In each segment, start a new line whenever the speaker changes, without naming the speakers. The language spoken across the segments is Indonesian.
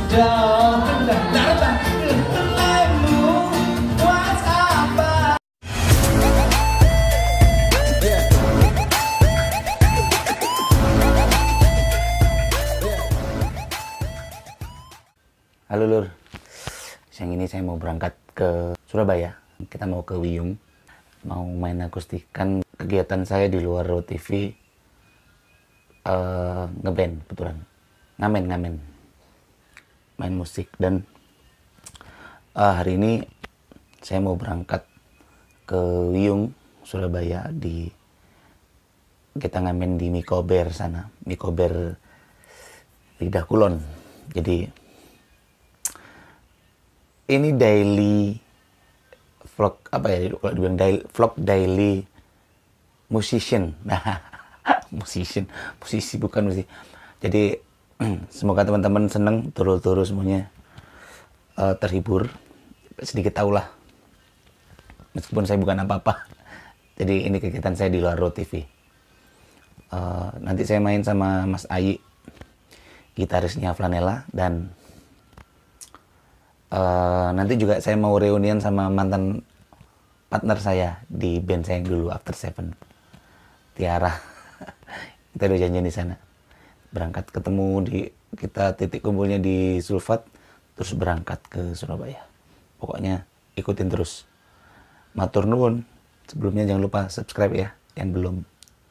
jauh datang lalu buat apa?
Halo Lur, siang ini saya mau berangkat ke Surabaya. Kita mau ke Wiyung, mau main akustikan. Kegiatan saya di luar Road TV ngeband, kebetulan ngamen, main musik. Dan hari ini saya mau berangkat ke Wiyung, Surabaya. Kita ngamen di Mikober sana, Mikober Lidah Kulon. Jadi ini daily vlog, apa ya kalau dibilang vlog daily musician. Nah, musisi bukan musisi. Jadi semoga teman-teman seneng, turu-turu semuanya, terhibur, sedikit tahulah meskipun saya bukan apa-apa. Jadi ini kegiatan saya di luar Road TV. Nanti saya main sama Mas Ayi, gitarisnya Flanela, dan nanti juga saya mau reunian sama mantan partner saya di band saya yang dulu, After Seven, Tiara. Kita udah janjian di sana. Berangkat ketemu kita titik kumpulnya di Sulfat, terus berangkat ke Surabaya. Pokoknya ikutin terus. Matur nuwun. Sebelumnya jangan lupa subscribe ya, yang belum.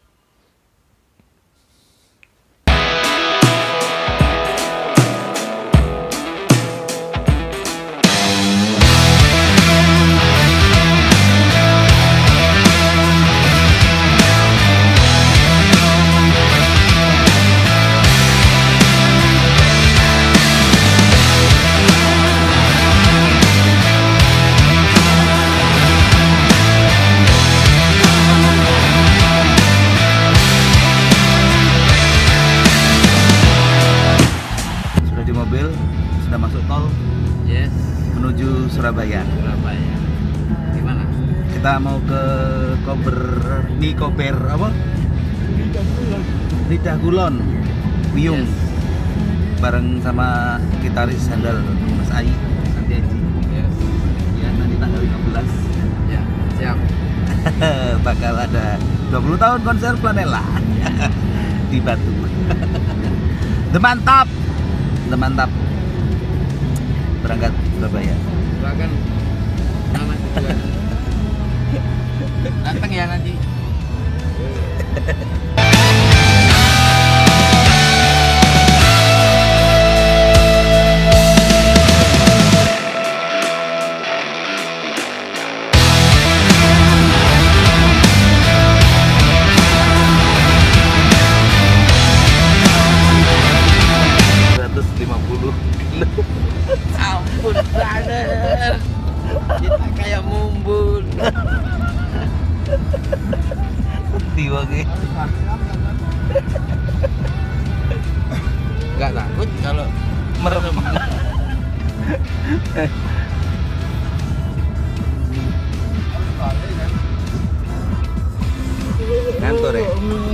Mobil sudah masuk tol,
yes,
menuju Surabaya.
Gimana?
Kita mau ke Mikober apa? Lidah Kulon, Wiyung,
Yes.
bareng sama gitaris handal Mas Ayi, nanti Aji.
Yes.
Ya, nanti tanggal 15
Ya, siap.
bakal ada 20 tahun konser Flanela di Batu. Mantap berangkat Surabaya.
Bahkan nama juga datang ya nanti. Ampun, brother. Kita kayak mumbul.
Tiba ke.
Gak takut kalau merem.
Ngantor ya.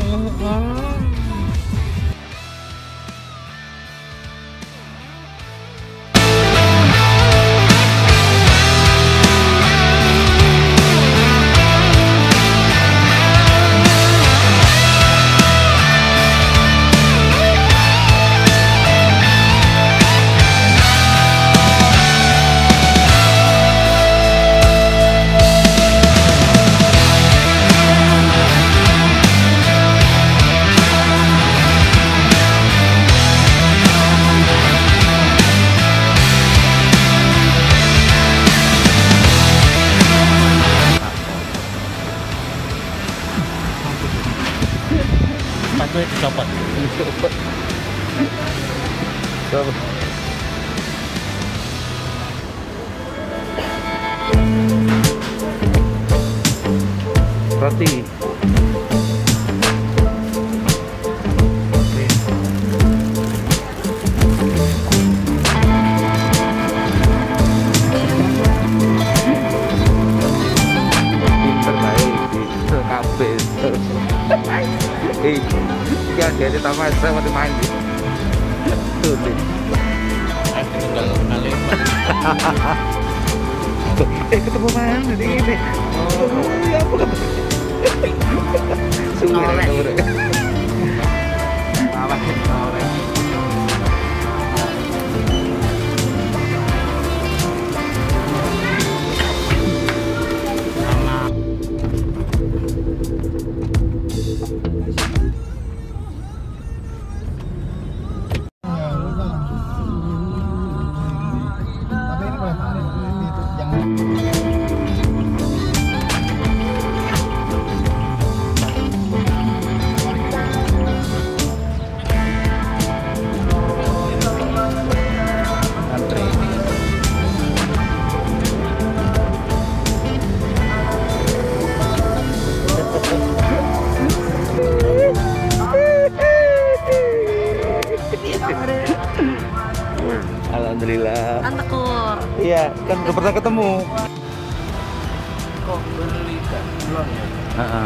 Sepatunya dicopot.
Roti. Pinter baik di kafe. Iya, jadi tamat saya mau main. Tuh. Ketemu mana di ini? Oh, ya apa kata? Sudah.
Tapi ini boleh tarik itu yang
Antri. Alhamdulillah.
Kan tekur.
Iya, kan udah pernah ketemu.
Kok beli kan? Belum ya?
Heeh.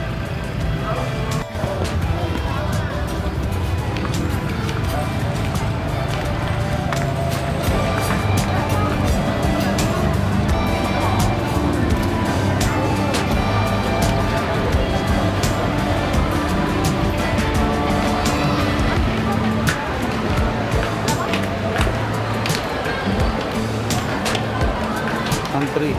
Antri.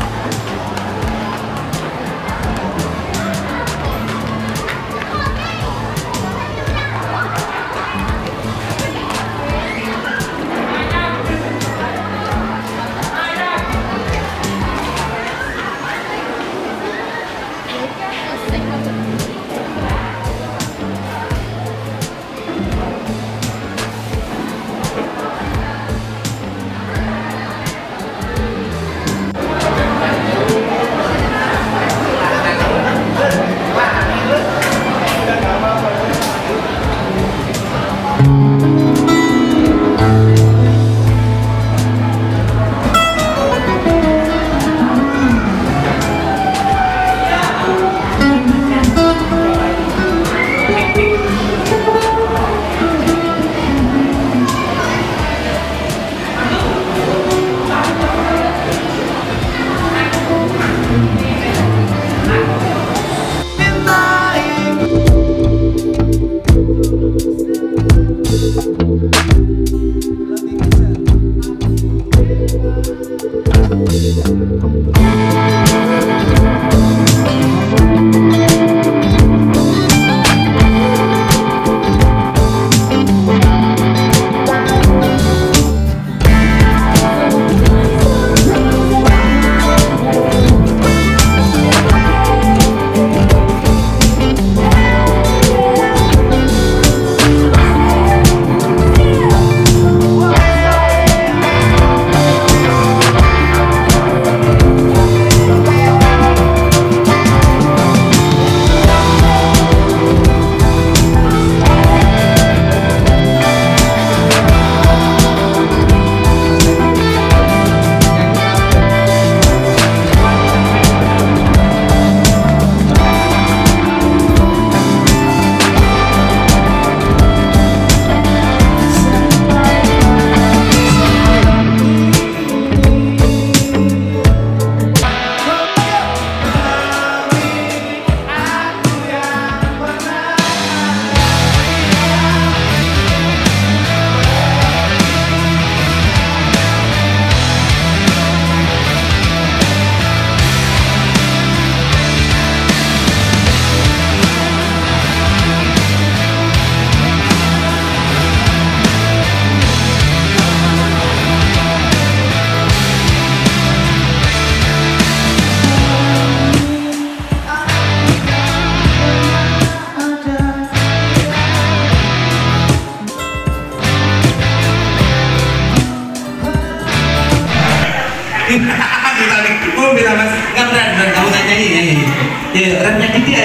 Kita mas, nggak benar kamu nyanyi. Ya, rap nyanyi dia.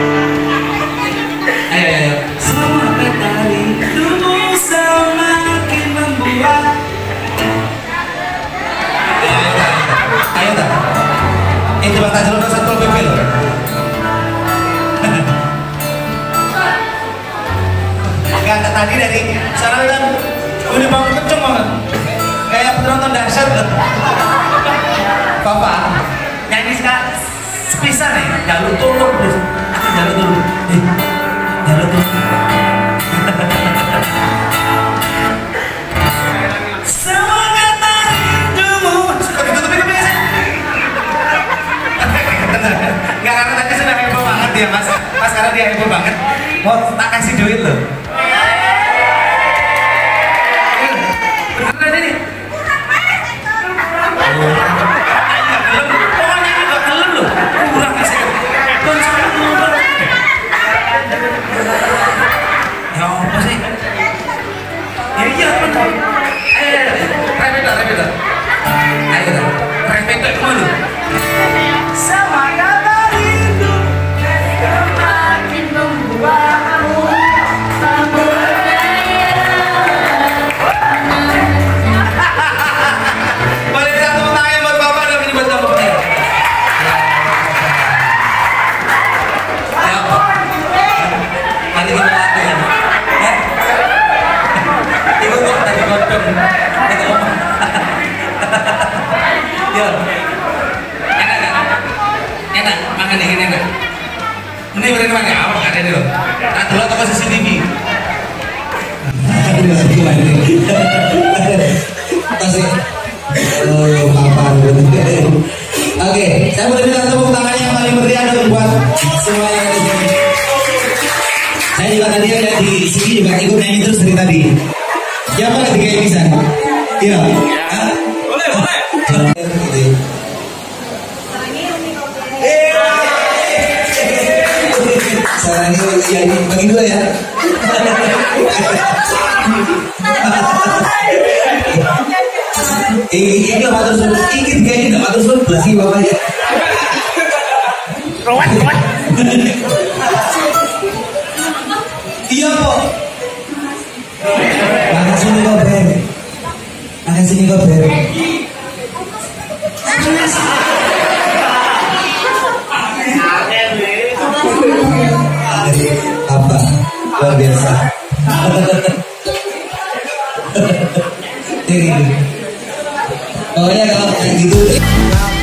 Ayo. Semua kata rindumu semakin membuat. Ayo tak. Itu bang Tajul udah satu PP loh. Gak tadi dari sana kan udah bangun kenceng banget. Kayak penonton dahsyat. Bapak nyanyi sekarang sepisah nih, jalur turun terus, jalur turun, jalur turun. Semangat hidupmu. Kok ditutupin biasa? Nggak, karena tadi sudah heboh banget dia mas. Mas karena dia heboh banget. Mau tak kasih duit loh. Beneran ini. Pokoknya agak kelem loh. Kurang kasih. Ya apa sih? Ya iya bener. Ayo, repeat. Ayo, repeat dulu. Semangat hidup semakin membuatmu boleh minta tepuk tangan buat Bapak dan ini buat kamu. Ya, nanti kita latihan. Ibu kok tadi godong. Itu om. Yo. Enak kan? Enak, makan ini enak. Ini bener mana? Apa ada ini loh? Tak dulu toko CCTV. Kasih. Oh, Papa. Oke, saya boleh minta tepuk tangan yang paling meriah dulu buat semua yang ada di sini. Saya juga tadi ada di sini juga ikut nyanyi terus dari tadi. Siapa ketika ini bisa? Iya. Boleh. Saya bagi dua ya. Ini nggak matur suruh, ini tiga ini nggak matur suruh belas sih bapaknya. Rawat. Iya kok. Makan sini kok ber. Makan sini kok ber. Apa? Luar biasa. Pokoknya kalau kayak gitu